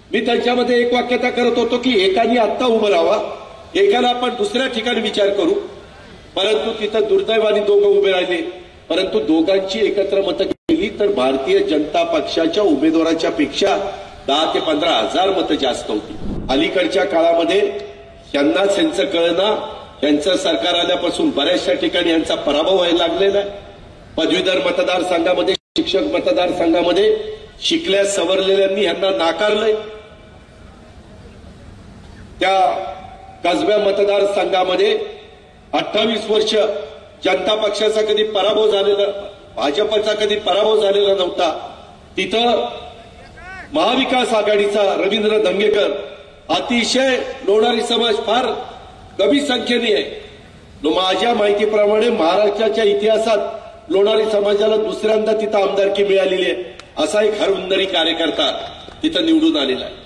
मी त्यांच्यामध्ये एक वाक्यता करत होतो की एकाने आत्ता उभं राहावा, एकाला आपण दुसऱ्या ठिकाणी विचार करू, परंतु तिथं दुर्दैवाने दोघं उभे राहिले. परंतु दोघांची एकत्र मतं केली तर भारतीय जनता पक्षाच्या उमेदवाराच्या पेक्षा 10 ते 15 हजार मतं जास्त होती. अलीकडच्या काळामध्ये यांनाच यांचं कळना, यांचं सरकार आल्यापासून बऱ्याचशा ठिकाणी यांचा पराभव व्हायला लागलेला आहे. पदवीधर मतदारसंघामध्ये, शिक्षक मतदारसंघामध्ये शिकल्या सवरलेल्यांनी यांना नाकारलंय. त्या कसब्या मतदारसंघामध्ये 28 वर्ष जनता पक्षाचा कधी पराभव झालेला, भाजपचा कधी पराभव झालेला नव्हता. तिथं महाविकास आघाडीचा रवींद्र धंगेकर अतिशय लोणारी समाज फार कमी संख्येने आहे. माझ्या माहितीप्रमाणे महाराष्ट्राच्या इतिहासात लोणारी समाजाला दुसऱ्यांदा तिथं आमदारकी मिळालेली आहे. असा एक हरहुन्नरी कार्यकर्ता तिथं निवडून आलेला आहे.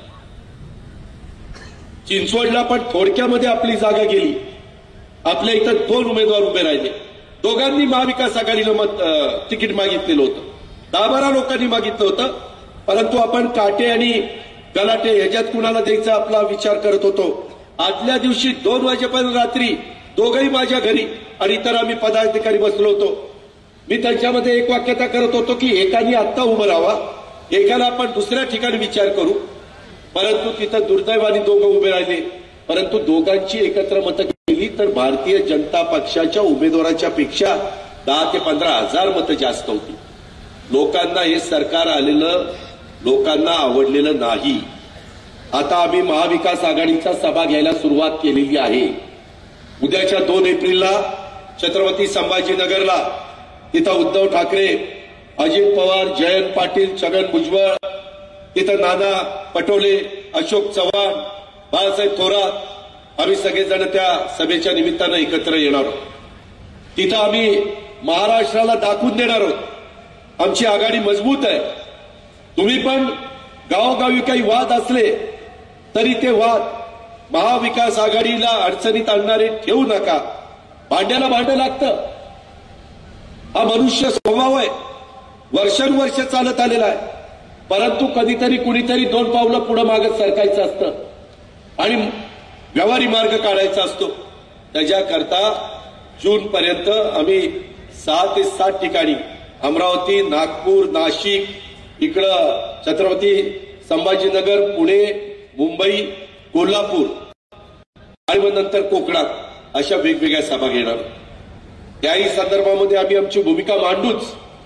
चिंचवडला पण थोडक्यामध्ये आपली जागा गेली. आपल्या इथं 2 उमेदवार उभे राहिले. दोघांनी महाविकास आघाडीला तिकीट मागितलेलं होतं. 10-12 लोकांनी मागितलं होतं. परंतु आपण काटे आणि गलाटे ह्याच्यात कुणाला द्यायचा आपला विचार करत होतो. आदल्या दिवशी 2 वाजेपर्यंत रात्री दोघंही माझ्या घरी आणि इतर आम्ही पदाधिकारी बसलो होतो. मी त्यांच्यामध्ये एक वाक्यता करत होतो की एकाने आत्ता उभं राहावा, एकाला आपण दुसऱ्या ठिकाणी विचार करू, परंतु तिथं दुर्दैवाने दोघं उभे राहिले. परंतु दोघांची एकत्र मतं केली तर भारतीय जनता पक्षाच्या उमेदवाराच्या पेक्षा 10 ते 15 हजार मतं जास्त होती. लोकांना हे सरकार आलेलं लोकांना आवडलेलं नाही. आता आम्ही महाविकास आघाडीचा सभा घ्यायला सुरुवात केलेली आहे. उद्याच्या 2 एप्रिलला छत्रपती संभाजीनगरला तिथं उद्धव ठाकरे, अजित पवार, जयंत पाटील, छगन भुजबळ, तिथं नाना पटोले, अशोक चव्हाण, बाळासाहेब थोरात आम्ही सगळेजण त्या सभेच्या निमित्तानं एकत्र येणार आहोत. तिथं आम्ही महाराष्ट्राला दाखवून देणार आहोत आमची आघाडी मजबूत आहे. तुम्ही पण गावोगावी काही वाद असले तरी ते वाद महाविकास आघाडीला अडचणीत आणणारे ठेवू नका. भांड्याला भांडं लागतं, हा मनुष्य स्वभाव आहे, वर्षानुवर्ष चालत आलेला आहे. परंतु कधीतरी कुणीतरी 2 पावलं पुढे मागत सरकायचं असतं आणि व्यवहारी मार्ग काढायचा असतो. त्याच्याकरता जूनपर्यंत आम्ही 6 ते 7 ठिकाणी अमरावती, नागपूर, नाशिक, इकडं छत्रपती संभाजीनगर, पुणे, मुंबई, कोल्हापूर आणि मग नंतर कोकणात अशा वेगवेगळ्या सभा घेणार. त्याही संदर्भामध्ये आम्ही आमची भूमिका मांडूच.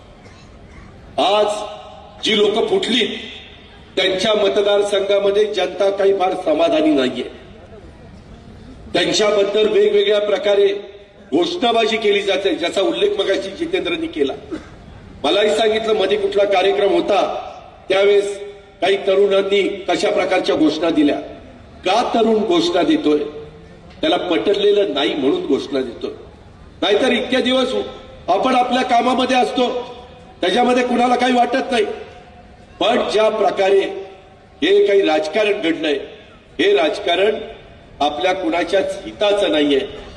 आज जी लोक फुटली त्यांच्या मतदारसंघामध्ये जनता काही फार समाधानी नाहीये. त्यांच्याबद्दल वेगवेगळ्या प्रकारे घोषणाबाजी केली जाते, ज्याचा उल्लेख मगाशी जितेंद्रनी केला. मलाही सांगितलं मध्ये कुठला कार्यक्रम होता त्यावेळेस काही तरुणांनी कशा प्रकारच्या घोषणा दिल्या. का तरुण घोषणा देतोय? त्याला पटलेलं नाही म्हणून घोषणा देतोय. नाहीतर इतके दिवस आपण आपल्या कामामध्ये असतो, त्याच्यामध्ये कुणाला काही वाटत नाही. पण ज्या प्रकारे हे काही राजकारण घडलंय, हे राजकारण आपल्या कुणाच्याच हिताचं नाहीये.